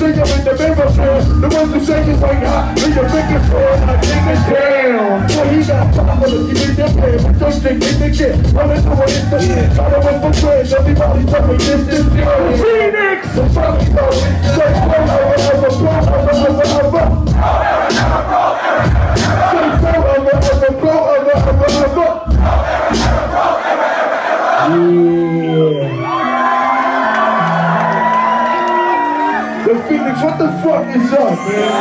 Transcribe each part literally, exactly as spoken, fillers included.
see you in the mirror, the ones who say you ain't hot, leave your fingers for I take it down. Boy, he got power, you need your pay, but don't think in the kid. I'm in the way it's the shit, try to win for friends, everybody's fucking distance. Phoenix! The fucking go, say pro, over, over, pro, over, over, over. Say pro, over, over, pro, over, over, over. Yeah. The Phoenix, what the fuck is up, man?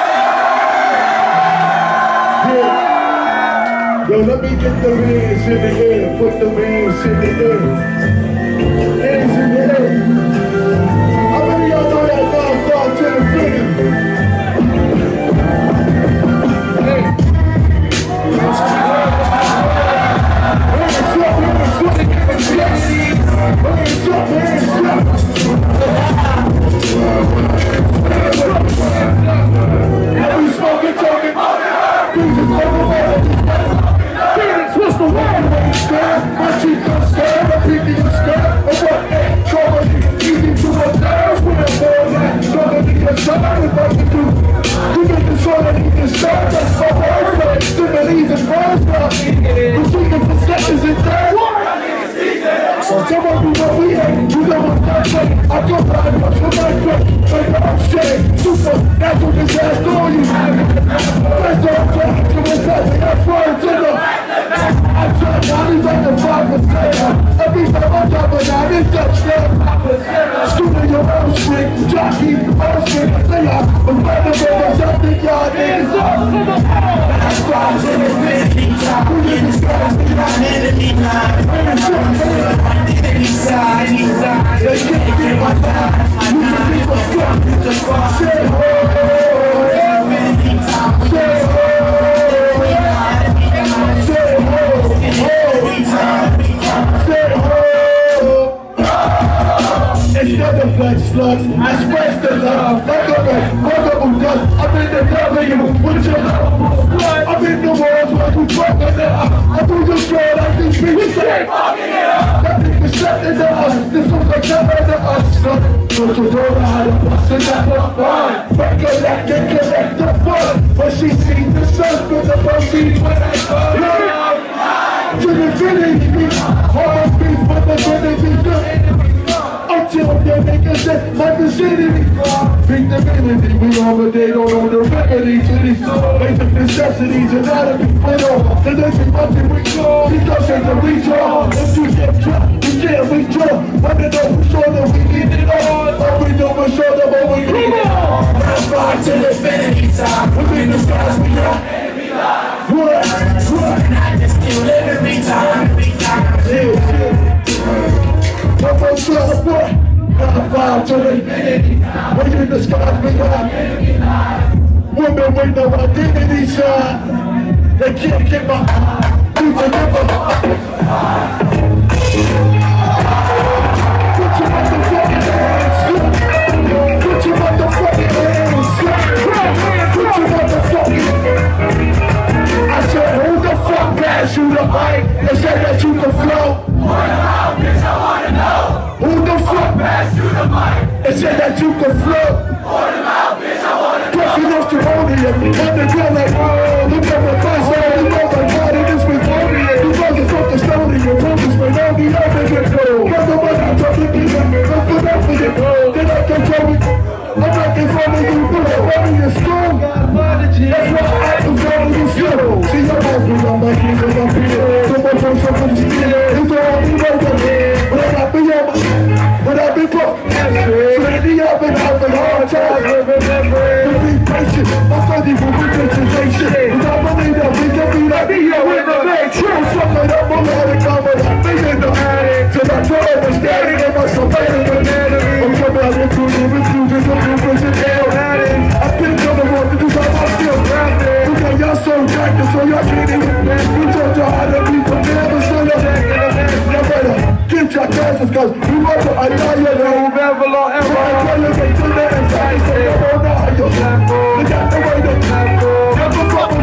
Yeah. Yo, let me get the hands in the air. Put the hands in the air. Hands in the air. How many of y'all know that God thought to the Phoenix? Hey. Hands up, hands up. Hands up, hands up. Now we smoking, talking. Phoenix, what's the wrong when you scared? My cheek don't scare, my pinky you scared. And what ain't trouble, easy to observe. When I'm born, I'm gonna be a son if I can do. You get the soul that you can start, that's my word. Similes and words, we're tweaking for seconds and thirds. So tell me what we ain't, you know what's that way. I go by and watch what I do. Like I'm straight, super, natural disaster on you. That's all I'm talking to my cousin, that's words in them. I try not to like the five percent. Every time I drop a nine, it's touchdown. Shooting your own string, jockey, own string. Say I'm a friend of yours, I think y'all niggas up. That's why I'm in infinity time. We in the skies, we got enemy line. Any side, any side, they can't get my time. You can be what's up, you can fuck. Say ho, infinity time. Say ho, say ho, infinity time. Say ho. Instead of like slugs, I express the love. Like a man, multiple dust. I'm in the W with your love. I'm in the walls where you fucking up. I do your girl like these people say. That nigga shut in the us. This was like never the us. So to know how to bust it up for fun. Recollect and collect the fun. But she seen the sun with the proceeds when I come. To the village, hard beef for the village. Until the niggas said my vicinity. Beat the melody, we over they don't know the remedy to these basic necessities and how to be put on. The next thing we go, we go take the redraw. If you get dropped, we can't withdraw. Wanna know for sure that we need it all. All we do is show them what we need it all. That's fine till infinity time. We in the skies, we got enemy life. What? What? And I just kill every time. Every time. Yeah, yeah. One more shot, boy. Got a fire till infinity time. We in the skies, we got enemy life. Women with no identity sign. They can't get my eye. We can never. Put your motherfucking hands up. Put your motherfucking hands up. Put your motherfucking. I said, who the fuck passed you the mic and said that you can flow? Pour them out, bitch, I wanna know. Who the fuck passed you the mic and said that you can flow? Pour them out, bitch, I wanna know. Pussy knows to hold it, on the grill like, oh, look at my face, oh, you know my body, this was holding it. You fucking fucking stony, your focus, but now we all make it go. Cause the money told me, be like, don't put up with it, then I can tell me. I'm not in front of you, but I'm running your school. That's why I can follow you still. See your mouth when I'm back here, cause I'm here. So much from something to steal. It's all you know that here. But I got me on my, but I've been broke. So lately I've been having hard time. To be patient, my study for representation. Cause I believe that we can be like me, yo, in the mix. You fuck it up, I'm out of cover, I'm in the attic. Till I throw it, I'm standing in my surveillance anatomy. I'm coming out into the refuges of the prison hell. I've been coming on to do something I feel grounded. Because y'all so jacked, so y'all can't even dance. You told y'all how to be prepared, but still y'all y'all better get your chances, cause you want to annihilate whoever long ever. I tell you, they do that and try to say, I don't know how you're. Look at the way they never fuck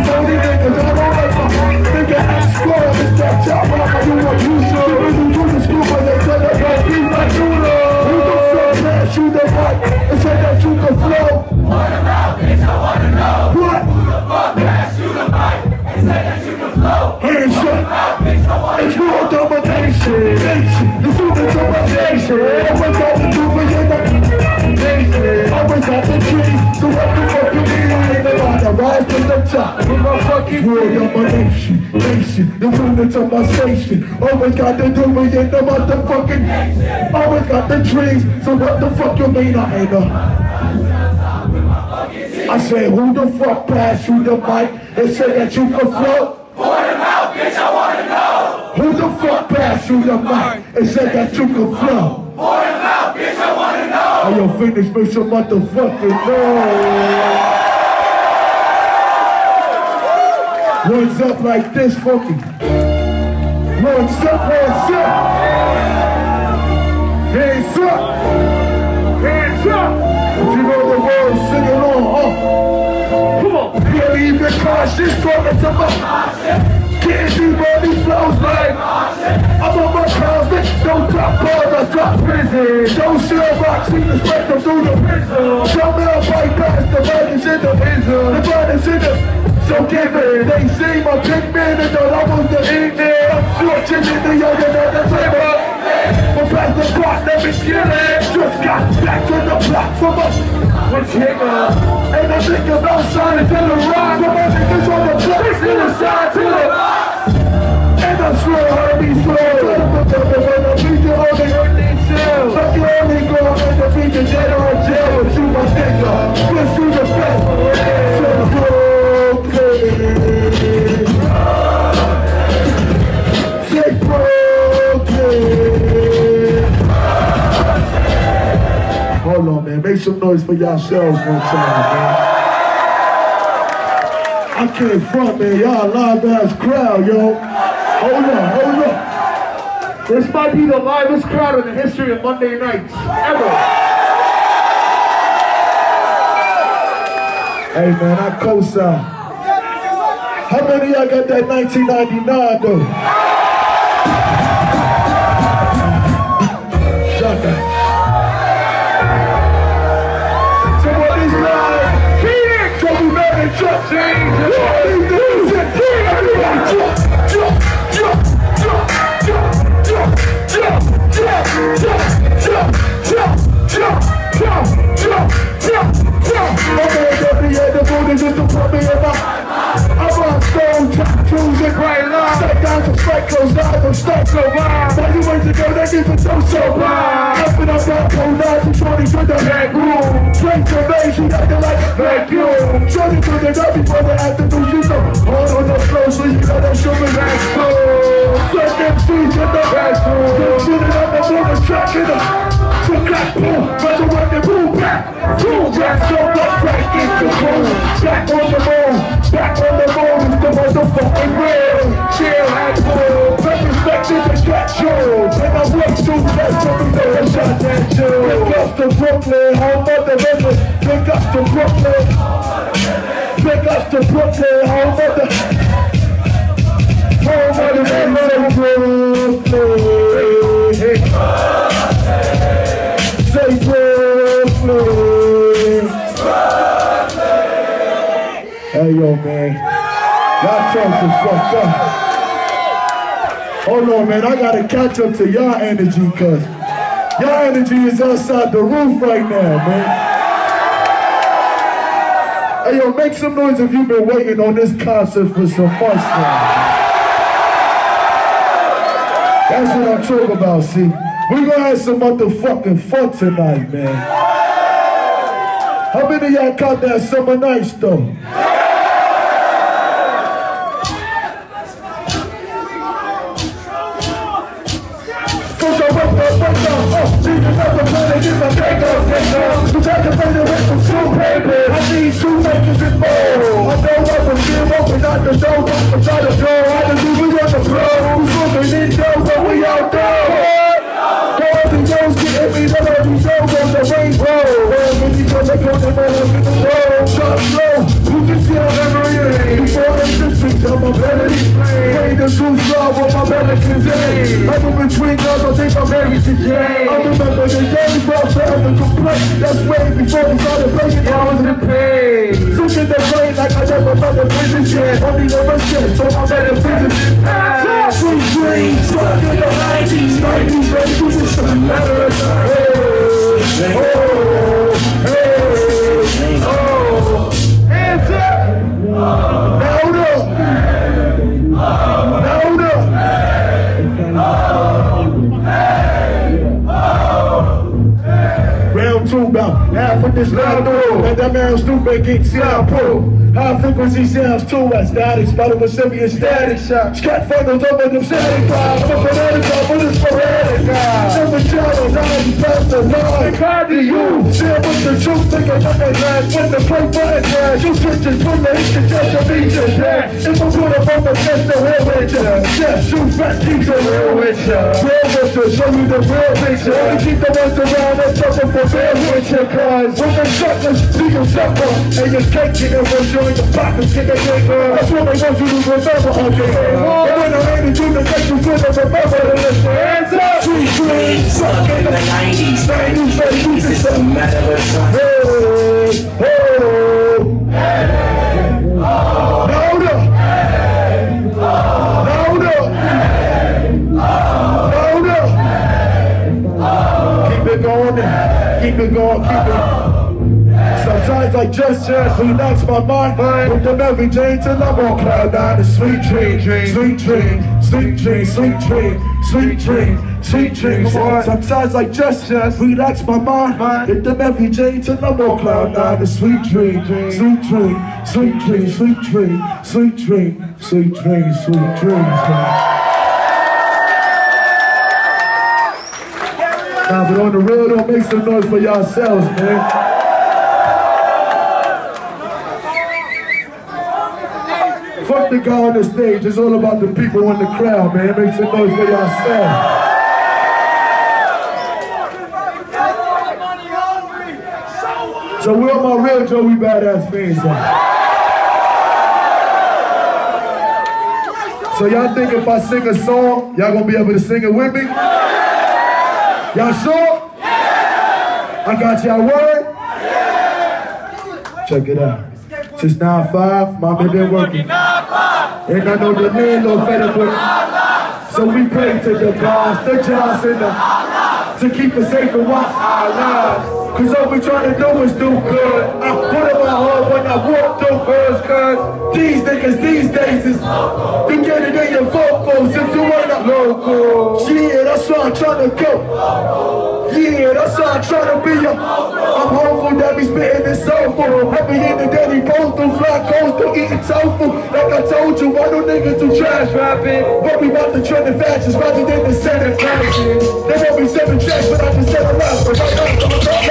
top. World of my nation, nation, the units of my station. Always got the doing in the motherfucking nation. Always got the dreams, so what the fuck you mean I ain't a? I say, who the fuck passed you the mic and said that you could float? Pour them out, bitch, I wanna know. Who the fuck passed you the mic and said that you could float? Pour them out, bitch, I wanna know. Oh, yo, finish, make some motherfucking noise. One's up like this for me. One's up, one's up. Hands up. Hands up. If you know the words, sing along, huh? Come on. Barely even cautious, talking to my getting deep on these flows like I'm on my convict, don't drop balls, I drop prison. Don't share rocks, see the spectrum through the prison. Somehow bypass the violence in the prison. The violence in the so give it. They say my big man and thought I was the evening. Unfortunately, the other than the table. But past the block, let me kill it. Just got back to the block from us. One chicken. And I think about signing to the rock. But my niggas on the block, to the side, to the and I swear I'll be slow. When I beat you on the early cell. Like you only go on the beat the dead or jail. But you my nigga. Let's do the best. So say Brooklyn. Hold on, man. Make some noise for yourselves one time, man. I can't front, man. Y'all live ass crowd, yo. Hold on, hold on. This might be the livest crowd in the history of Monday nights ever. Hey, man, I co-sign. How many of y'all got that nineteen ninety-nine though? Shut up. Somebody's live. Phoenix! So we better jump, James. Everybody jump, jump, jump, jump, jump, jump, jump, jump, jump, jump, jump, jump, jump, jump, jump, jump. Okay, the end of the is just to put me in my I'm on stone, tattoos and bright lines. Step down to strike those eyes, I'm stuck so wild. While you wait to go, they even so so blind. Open up that cold knife and shorty to the back room. Straight to me, she acting like a vacuum. Shorty to the door before the afternoon, you know. Hold on the floor, so you know that sugar that's cool. Suck M Cs in the bathroom. Shooting up the moon and tracking them. So clap, boom, resurrected, boom, back. Boom, back, so up, back into boom. Back on the moon. Back on the road is the motherfucking real. Chill, act cool. Respected the cat shows. And I work too fast to be there and shot that show. Big ups to Brooklyn, home of the river. Big ups to Brooklyn. Big ups to Brooklyn, home of the home of the river. Brooklyn. Say Brooklyn. Hey, yo, man. Y'all talk the fuck up. Hold on, man. I gotta catch up to y'all energy, cause y'all energy is outside the roof right now, man. Hey, yo, make some noise if you've been waiting on this concert for some months now. That's what I'm talking about, see. We're gonna have some motherfucking fun tonight, man. How many of y'all caught that Summer Nights, though? I need two makers and more. I know what was still open out the door, don't try to go. I just do we on the floor. Who's looking in dough, but we all go. Go every nose, get every level, every show, go the rainbow. Well, when you come back on the road, in the road, shot slow. You can feel every day. Before they district, I'm a melody play. Play the true flow with my American day. I'm in between girls, I think I'm married to Jay. I remember the day before I failed to complain. That's way before we started playing, I was in pain. Took in the rain like I never met a physics yet. Only never shit, so I'm better physics. Sweet dreams, stuck in the nineties. nineties, baby, this is some letters. Hey, oh, hey, oh, hands up. half with this loud door. And that man stupid gets sound pro. High frequency sounds too at static. Spot of a Chevy and static shot. Scat funnels over them static clouds. I'm a fanatic, I'm with a sporadic guy. Never shadows, I just pass the line. Kind to you. Share with the truth, think I got that last. When the play button crash, you switches from the hit to just a beat your dad. If I put up on the test, the real with ya. Yeah, shoot fat keeps a real with ya. Real with ya, show you the real picture. Only keep the ones around that suffer for real with ya. Cause when the suckers see you suffer, and you're taking it with you in the pockets, get that nigga. That's what they want you to remember, okay? And when I ain't do the thing, you could have remember to lift your hands up. Sweet dreams, suck in the nineties. nineties, nineties, it's a matter of time. Hey, hey, hey, louder. Louder. Louder. Keep it going, keep it going, keep it. Sometimes I just just relax my mind with the Mary Jane till I'm on cloud nine. A sweet dream, sweet dream, sweet dream, sweet dream, sweet dream, sweet dream. Sometimes I just just relax my mind with the Mary Jane till I'm on cloud nine. A sweet dream, sweet dream, sweet dream, sweet dream, sweet dream, sweet dream, sweet dreams. Nah, but on the real, don't make some noise for yourselves, man. Fuck the guy on the stage, it's all about the people in the crowd, man. Make some noise for yourself. So where are my real Joey Badass fans at? So y'all think if I sing a song, y'all gonna be able to sing it with me? Y'all sure? I got y'all word? Check it out. Since nine five, mommy been working. Ain't got no delay, no fed up. So we pray to the gods, the Johnson, to keep us safe and watch our lives. Cause all we trying to do is do good. I put in my heart when I walk through birds, cause these niggas these days is you get it in your vocals if you ain't a local. Yeah, that's why I'm trying to go. Yeah, that's why I'm trying to be a. I'm hopeful that we spitting this soulful. Happy in the daily postal, fly coastal, eating tofu. Like I told you, why do niggas do trash rapping? But we want the trending fashions rather than the center fashion. They won't be seven tracks, but I can set a rap. But right now, I'm about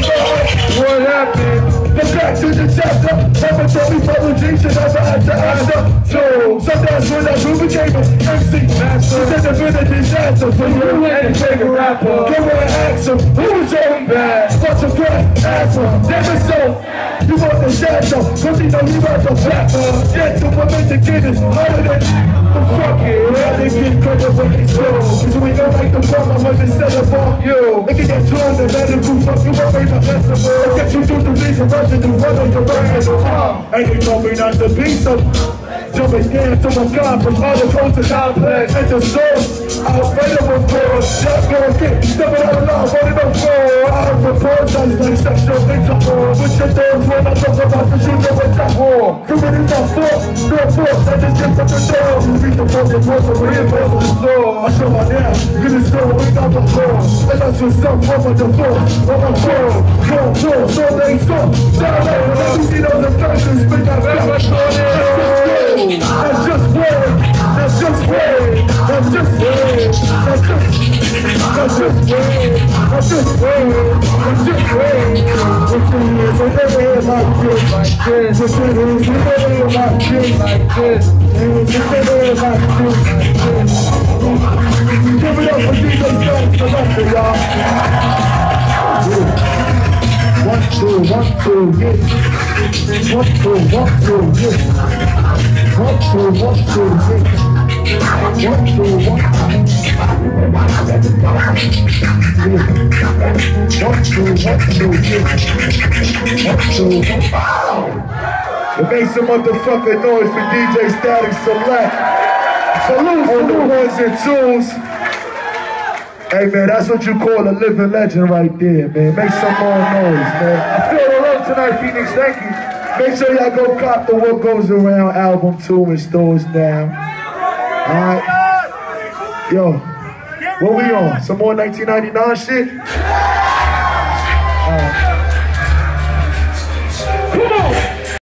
what happened? But back to the chapter. Never told me follow G to never had to answer. So, so that's when I grew became an M C master. It could have been a disaster for you and take a rapper. Go and ask him, who was Joey Bad? Bunch of crap, ask him, damn it so. You want the shadow, cause you know you got the rapper. Get to women to get his harder than the fuck it. Yeah, they get credit when it's real. Cause we don't like the problem when they set up on you. They can get drawn and let it do fuck you up in the festival. Get you to the beat from Russian to run on your right. And you told me not to be so. Jumping down to my God from all the coast and complex and the source. I'll fight them of course. Just go and get stepping out loud, running up for. I'll apologize like sexual intercourse. With your dogs when I talk about the shit that went that war. Do it in my fault, no fault, I just get from the door. You reach the front and walk over here for the floor. I show my now, get it so without the floor. And that's what's up from the divorce. On my floor, go, go, so they talk. Shout out, let me see those affections, spit that back. That's just word, that's just word, that's just word, that's just, that's just word, that's just word, that's just word. What you hear, so never hear like this, like this. What you hear, so never hear like this, like this. And so never hear like this, like this. Give it up for D J Static Selector, y'all. One, two, one, two, yeah. One, two, one, two, yeah. One, two, one, two, yeah. One, two, one, yeah. One, two, one, two, yeah. One, two, one. It makes some motherfucking noise for D J Static Select. Salute on the ones and twos. Hey man, that's what you call a living legend right there, man. Make some more noise, man. I feel the love tonight, Phoenix. Thank you. Make sure y'all go cop the What Goes Around album two in stores now. Alright. Yo, what we on? Some more nineteen ninety-nine shit? Alright.